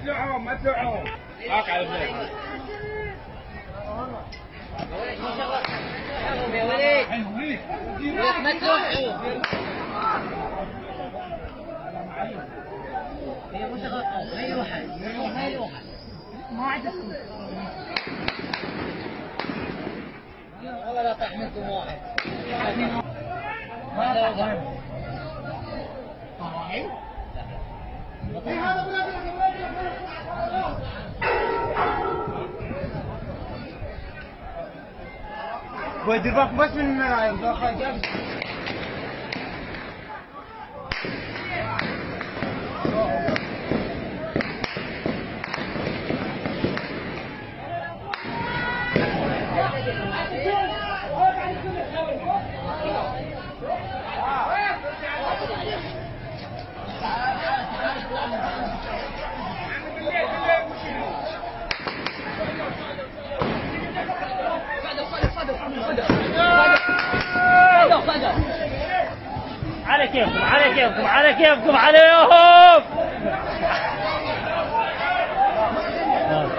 تلوعهم ما تلوعهم. هاك على البلاد. يا وليد ما تلوحوا. هي واحد ما عندكم والله لا طاح منكم واحد. ما وقع. ودير بالك بس من المرايه. على كيفكم على كيفكم على كيفكم عليهم.